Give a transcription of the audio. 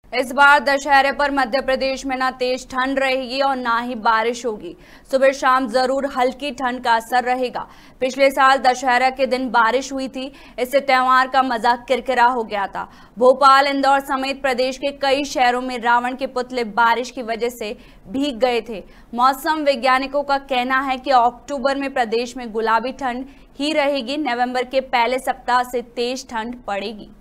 इस बार दशहरे पर मध्य प्रदेश में ना तेज ठंड रहेगी और ना ही बारिश होगी। सुबह शाम जरूर हल्की ठंड का असर रहेगा। पिछले साल दशहरा के दिन बारिश हुई थी, इससे त्योहार का मजा किरकिरा हो गया था। भोपाल, इंदौर समेत प्रदेश के कई शहरों में रावण के पुतले बारिश की वजह से भीग गए थे। मौसम वैज्ञानिकों का कहना है कि अक्टूबर में प्रदेश में गुलाबी ठंड ही रहेगी। नवंबर के पहले सप्ताह से तेज ठंड पड़ेगी।